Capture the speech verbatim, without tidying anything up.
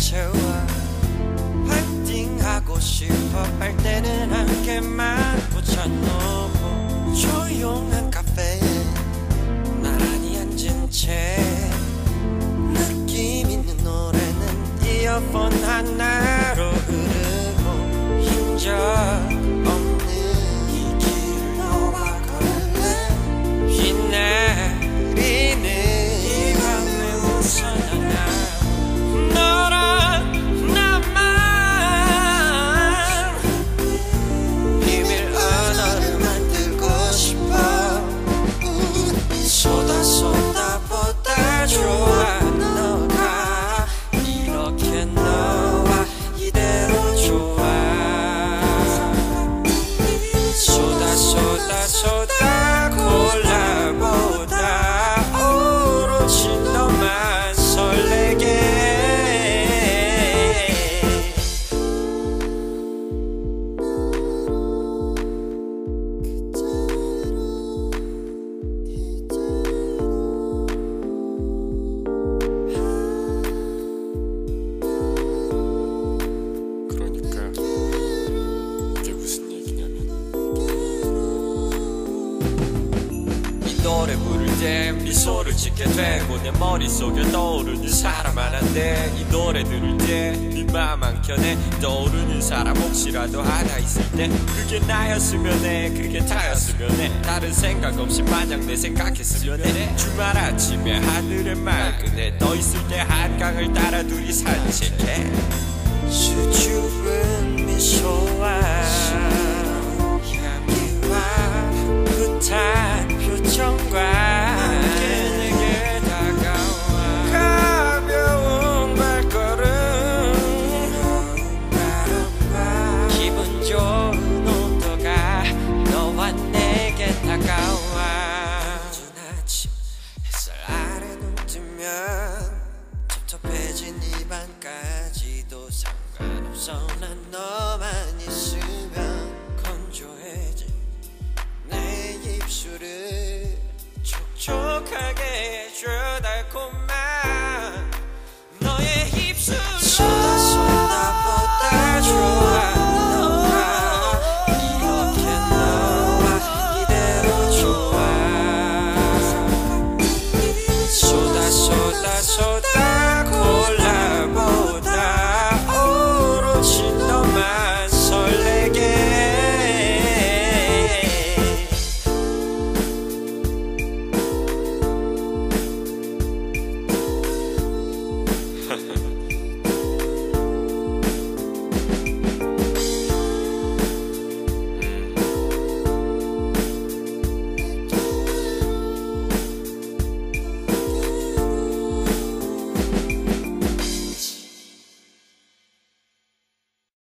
채워 파이팅하고 싶어 할 때는 함께만 붙여놓고 조용한 카페에 나란히 앉은 채 느낌 있는 노래는 이어폰 하나로 흐르고 힘적 없는 이 길을 너와 걸을래 비 내리는 이 밤에 웃어나나 너랑 나만 비밀 언어를 만들고 싶어 쏟아 쏟아보다 좋아 너가 이렇게 너와 이대로 좋아 쏟아 쏟아 쏟아 콜라보다 오로지 너만 설레게 그러니까 이게 무슨 얘기냐면 이 노래 부를 때 미소를 짓게 되고 내 머릿속에 떠오르는 사람 하나인데 이 노래 들을 때 네 맘 한켠에 떠오르는 사람 혹시라도 하나 있을 때 그게 나였으면 해 그게 다였으면 해 다른 생각 없이 마냥 내 생각했으면 해 주말 아침에 하늘에 맑은 해 떠 있을 때 한강을 따라 둘이 산책해 수줍은 미소와 향기와